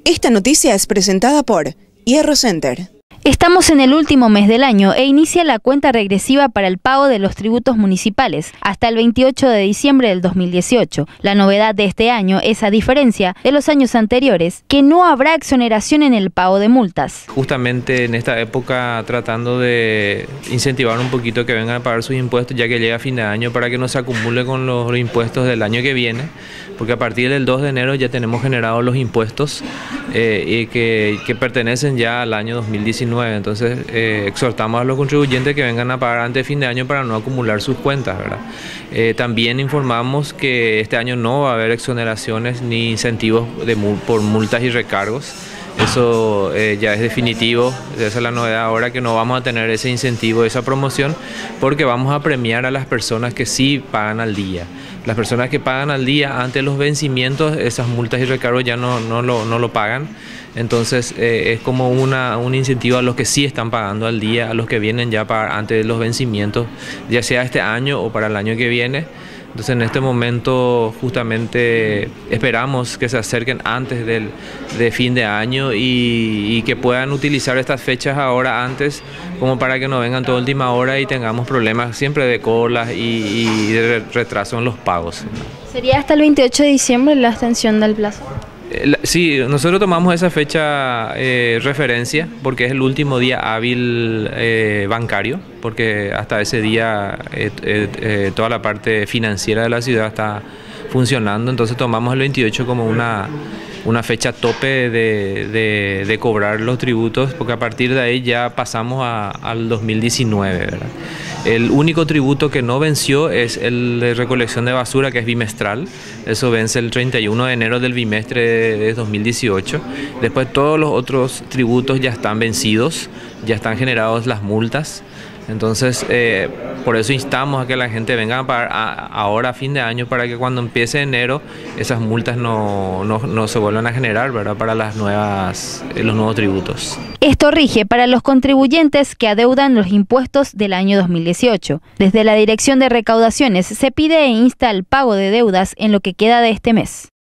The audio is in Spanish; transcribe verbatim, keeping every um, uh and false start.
Esta noticia es presentada por Hierro Center. Estamos en el último mes del año e inicia la cuenta regresiva para el pago de los tributos municipales hasta el veintiocho de diciembre del dos mil dieciocho. La novedad de este año es, a diferencia de los años anteriores, que no habrá exoneración en el pago de multas. Justamente en esta época tratando de incentivar un poquito que vengan a pagar sus impuestos ya que llega fin de año para que no se acumule con los impuestos del año que viene, porque a partir del dos de enero ya tenemos generados los impuestos eh, y que, que pertenecen ya al año dos mil diecinueve. Entonces eh, exhortamos a los contribuyentes que vengan a pagar antes de fin de año para no acumular sus cuentas, ¿verdad? Eh, también informamos que este año no va a haber exoneraciones ni incentivos de, por multas y recargos. Eso eh, ya es definitivo, esa es la novedad ahora, que no vamos a tener ese incentivo, esa promoción, porque vamos a premiar a las personas que sí pagan al día. Las personas que pagan al día antes de los vencimientos, esas multas y recargos ya no, no, lo, no lo pagan. Entonces eh, es como una, un incentivo a los que sí están pagando al día, a los que vienen ya para antes de los vencimientos, ya sea este año o para el año que viene. Entonces en este momento justamente esperamos que se acerquen antes del de fin de año y, y que puedan utilizar estas fechas ahora antes, como para que no vengan toda última hora y tengamos problemas siempre de colas y, y de retraso en los pagos. ¿Sería hasta el veintiocho de diciembre la extensión del plazo? Sí, nosotros tomamos esa fecha eh, referencia porque es el último día hábil eh, bancario, porque hasta ese día eh, eh, eh, toda la parte financiera de la ciudad está funcionando, entonces tomamos el veintiocho como una, una fecha tope de, de, de cobrar los tributos, porque a partir de ahí ya pasamos a, al dos mil diecinueve, ¿verdad? El único tributo que no venció es el de recolección de basura, que es bimestral. Eso vence el treinta y uno de enero del bimestre de dos mil dieciocho. Después todos los otros tributos ya están vencidos, ya están generados las multas. Entonces, eh, por eso instamos a que la gente venga a pagar a, ahora a fin de año, para que cuando empiece enero esas multas no, no, no se vuelvan a generar, ¿verdad? Para las nuevas, los nuevos tributos. Esto rige para los contribuyentes que adeudan los impuestos del año dos mil dieciocho. Desde la Dirección de Recaudaciones se pide e insta el pago de deudas en lo que queda de este mes.